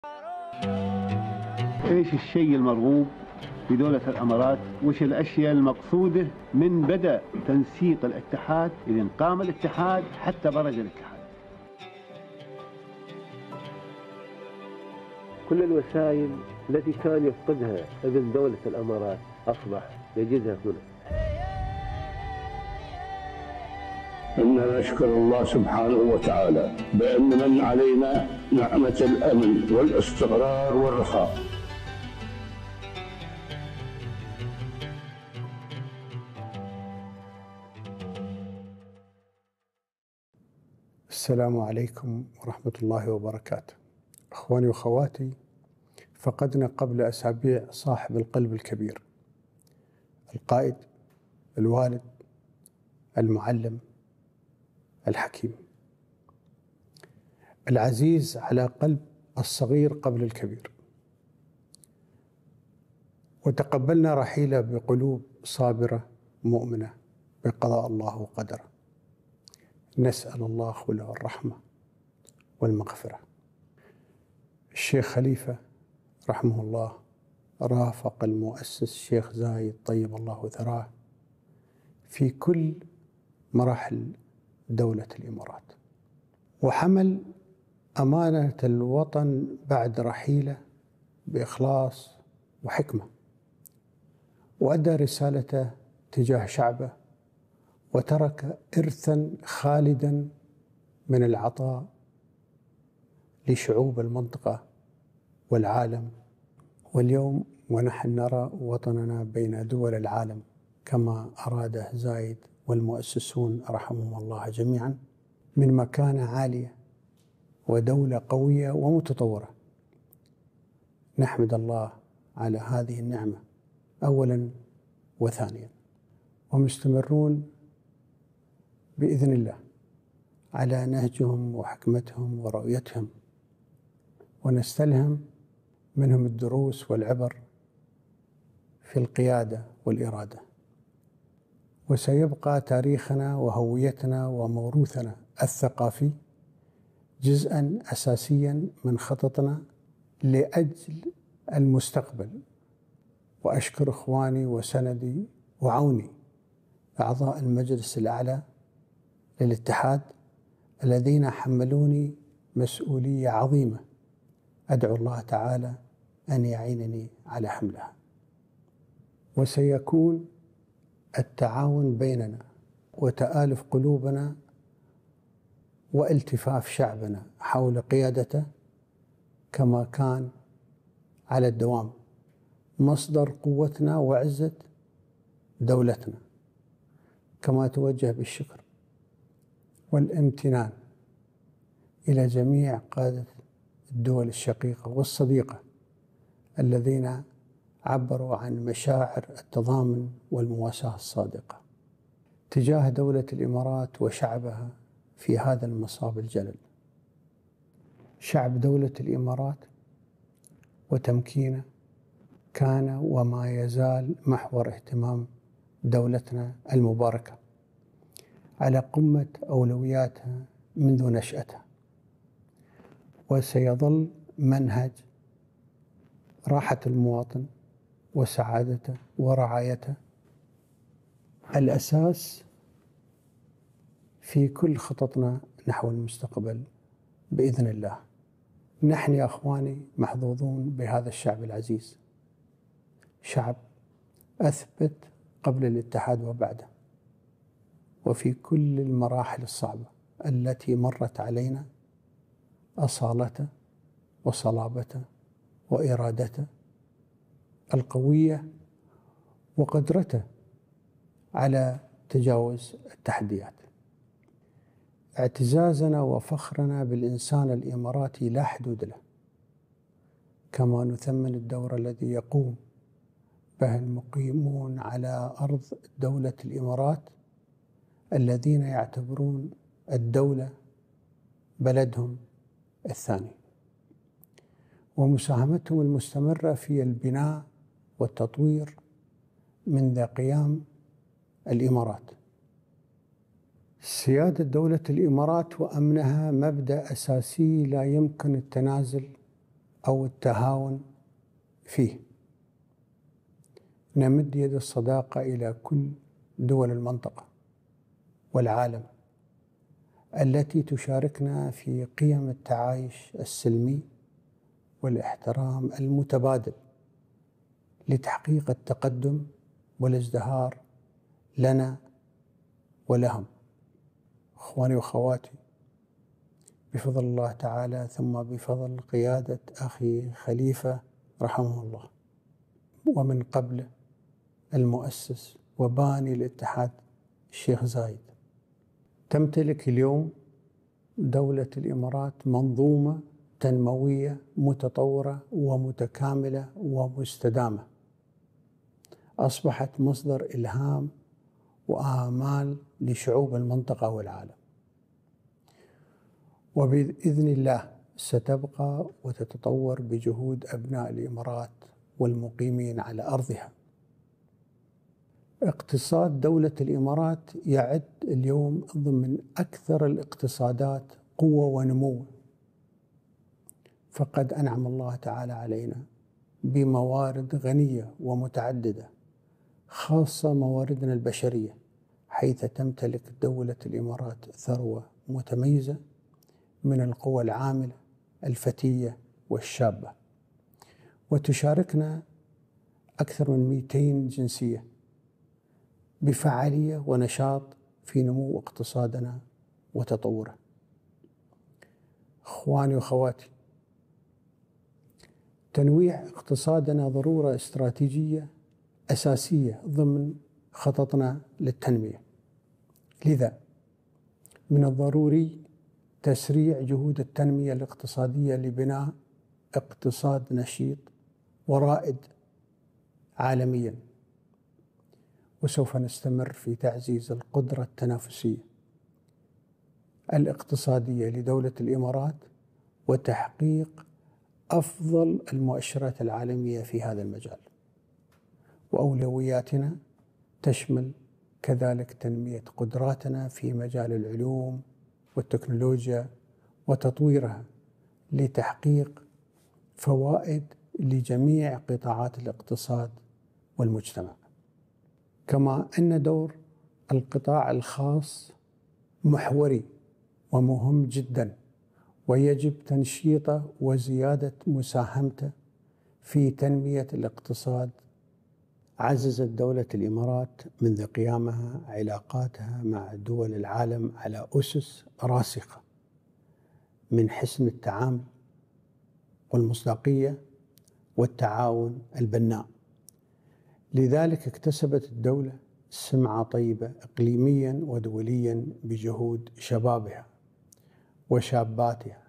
ايش الشيء المرغوب في دولة الامارات؟ وش الاشياء المقصودة من بدء تنسيق الاتحاد الى قام الاتحاد حتى برز الاتحاد؟ كل الوسائل التي كان يفقدها ابن دولة الامارات اصبح يجدها هنا. إننا نشكر الله سبحانه وتعالى بأن من علينا نعمة الأمن والاستقرار والرخاء. السلام عليكم ورحمة الله وبركاته. أخواني وأخواتي، فقدنا قبل أسابيع صاحب القلب الكبير، القائد، الوالد، المعلم، الحكيم، العزيز على قلب الصغير قبل الكبير. وتقبلنا رحيله بقلوب صابرة مؤمنة بقضاء الله وقدره. نسأل الله له الرحمة والمغفرة. الشيخ خليفة رحمه الله رافق المؤسس الشيخ زايد طيب الله ثراه في كل مراحل دولة الإمارات، وحمل أمانة الوطن بعد رحيله بإخلاص وحكمة، وأدى رسالته تجاه شعبه، وترك إرثا خالدا من العطاء لشعوب المنطقة والعالم. واليوم ونحن نرى وطننا بين دول العالم كما أراده زايد والمؤسسون رحمهم الله جميعا، من مكانة عالية ودولة قوية ومتطورة. نحمد الله على هذه النعمة أولا وثانيا، ومستمرون بإذن الله على نهجهم وحكمتهم ورؤيتهم، ونستلهم منهم الدروس والعبر في القيادة والإرادة. وسيبقى تاريخنا وهويتنا وموروثنا الثقافي جزءاً أساسياً من خططنا لأجل المستقبل. وأشكر إخواني وسندي وعوني أعضاء المجلس الأعلى للاتحاد الذين حملوني مسؤولية عظيمة، أدعو الله تعالى أن يعينني على حملها. وسيكون التعاون بيننا وتآلف قلوبنا والتفاف شعبنا حول قيادته كما كان على الدوام مصدر قوتنا وعزة دولتنا. كما توجه بالشكر والامتنان إلى جميع قادة الدول الشقيقة والصديقة الذين عبروا عن مشاعر التضامن والمواساة الصادقة تجاه دولة الإمارات وشعبها في هذا المصاب الجلل. شعب دولة الإمارات وتمكينه كان وما يزال محور اهتمام دولتنا المباركة على قمة أولوياتها منذ نشأتها، وسيظل منهج راحة المواطن وسعادته ورعايته الأساس في كل خططنا نحو المستقبل بإذن الله. نحن يا أخواني محظوظون بهذا الشعب العزيز، شعب أثبت قبل الاتحاد وبعده وفي كل المراحل الصعبة التي مرت علينا أصالته وصلابته وإرادته القوية وقدرته على تجاوز التحديات. اعتزازنا وفخرنا بالإنسان الإماراتي لا حدود له، كما نثمن الدور الذي يقوم به المقيمون على أرض دولة الإمارات الذين يعتبرون الدولة بلدهم الثاني، ومساهمتهم المستمرة في البناء والتطوير منذ قيام الإمارات. سيادة دولة الإمارات وأمنها مبدأ أساسي لا يمكن التنازل أو التهاون فيه. نمد يد الصداقة إلى كل دول المنطقة والعالم التي تشاركنا في قيم التعايش السلمي والاحترام المتبادل لتحقيق التقدم والازدهار لنا ولهم. أخواني وأخواتي، بفضل الله تعالى ثم بفضل قيادة أخي خليفة رحمه الله، ومن قبله المؤسس وباني الاتحاد الشيخ زايد، تمتلك اليوم دولة الإمارات منظومة تنموية متطورة ومتكاملة ومستدامة، أصبحت مصدر إلهام وآمال لشعوب المنطقة والعالم، وبإذن الله ستبقى وتتطور بجهود أبناء الإمارات والمقيمين على أرضها. اقتصاد دولة الإمارات يعد اليوم ضمن أكثر الاقتصادات قوة ونمو، فقد أنعم الله تعالى علينا بموارد غنية ومتعددة، خاصة مواردنا البشرية، حيث تمتلك دولة الإمارات ثروة متميزة من القوى العاملة الفتية والشابة، وتشاركنا أكثر من 200 جنسية بفعالية ونشاط في نمو اقتصادنا وتطوره. أخواني وأخواتي، تنويع اقتصادنا ضرورة استراتيجية أساسية ضمن خططنا للتنمية، لذا من الضروري تسريع جهود التنمية الاقتصادية لبناء اقتصاد نشيط ورائد عالميا، وسوف نستمر في تعزيز القدرة التنافسية الاقتصادية لدولة الإمارات وتحقيق أفضل المؤشرات العالمية في هذا المجال. وأولوياتنا تشمل كذلك تنمية قدراتنا في مجال العلوم والتكنولوجيا وتطويرها لتحقيق فوائد لجميع قطاعات الاقتصاد والمجتمع. كما أن دور القطاع الخاص محوري ومهم جدا، ويجب تنشيطه وزيادة مساهمته في تنمية الاقتصاد. عززت دولة الإمارات منذ قيامها علاقاتها مع دول العالم على أسس راسخة من حسن التعامل والمصداقية والتعاون البناء. لذلك اكتسبت الدولة سمعة طيبة إقليميا ودوليا بجهود شبابها وشاباتها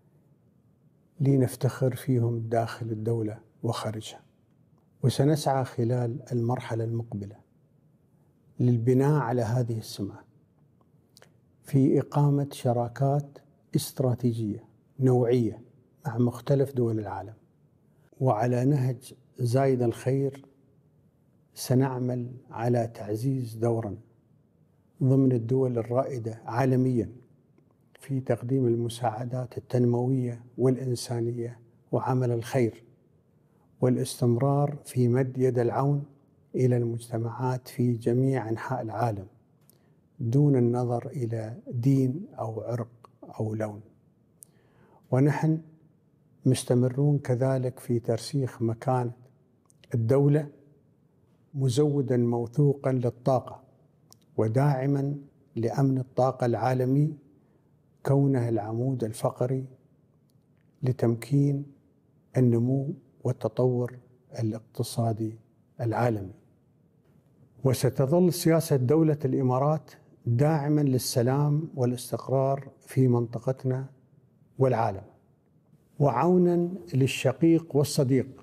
لنفتخر فيهم داخل الدولة وخارجها. وسنسعى خلال المرحلة المقبلة للبناء على هذه السمعة في إقامة شراكات استراتيجية نوعية مع مختلف دول العالم. وعلى نهج زايد الخير سنعمل على تعزيز دورنا ضمن الدول الرائدة عالميا في تقديم المساعدات التنموية والإنسانية وعمل الخير، والاستمرار في مد يد العون إلى المجتمعات في جميع أنحاء العالم دون النظر إلى دين أو عرق أو لون. ونحن مستمرون كذلك في ترسيخ مكانة الدولة مزودا موثوقا للطاقة وداعما لأمن الطاقة العالمي، كونه العمود الفقري لتمكين النمو والتطور الاقتصادي العالمي. وستظل سياسة دولة الإمارات داعما للسلام والاستقرار في منطقتنا والعالم، وعونا للشقيق والصديق،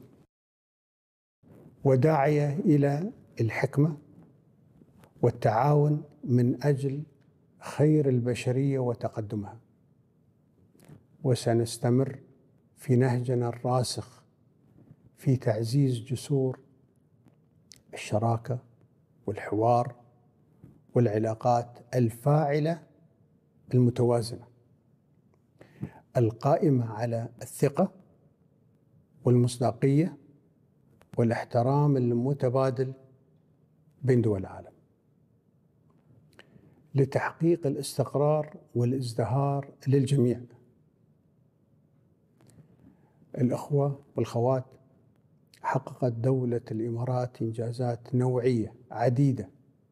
وداعية إلى الحكمة والتعاون من أجل خير البشرية وتقدمها. وسنستمر في نهجنا الراسخ في تعزيز جسور الشراكة والحوار والعلاقات الفاعلة المتوازنة القائمة على الثقة والمصداقية والاحترام المتبادل بين دول العالم لتحقيق الاستقرار والازدهار للجميع. الأخوة والخوات، حققت دولة الإمارات إنجازات نوعية عديدة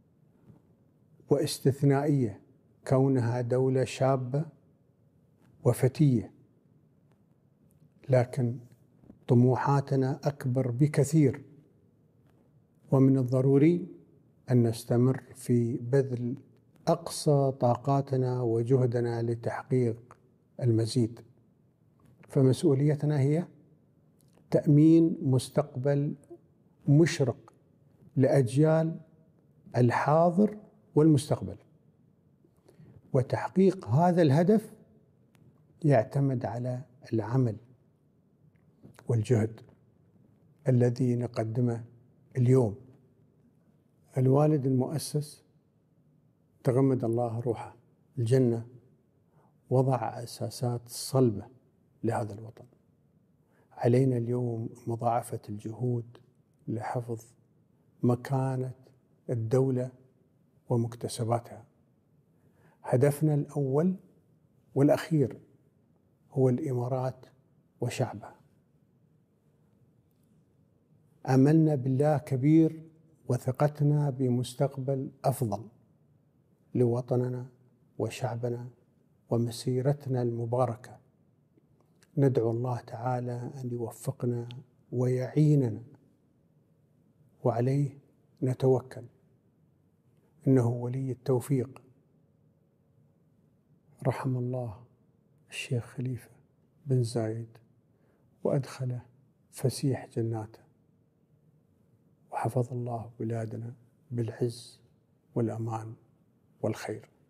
واستثنائية، كونها دولة شابة وفتية، لكن طموحاتنا أكبر بكثير، ومن الضروري أن نستمر في بذل أقصى طاقاتنا وجهدنا لتحقيق المزيد. فمسؤوليتنا هي تأمين مستقبل مشرق لأجيال الحاضر والمستقبل، وتحقيق هذا الهدف يعتمد على العمل والجهد الذي نقدمه اليوم. الوالد المؤسس تغمد الله روحه الجنة وضع أساسات صلبة لهذا الوطن. علينا اليوم مضاعفة الجهود لحفظ مكانة الدولة ومكتسباتها. هدفنا الأول والأخير هو الإمارات وشعبها. أملنا بالله كبير وثقتنا بمستقبل أفضل لوطننا وشعبنا ومسيرتنا المباركة. ندعو الله تعالى أن يوفقنا ويعيننا، وعليه نتوكل، إنه ولي التوفيق. رحم الله الشيخ خليفة بن زايد وأدخله فسيح جناته، وحفظ الله بلادنا بالعز والأمان والخير.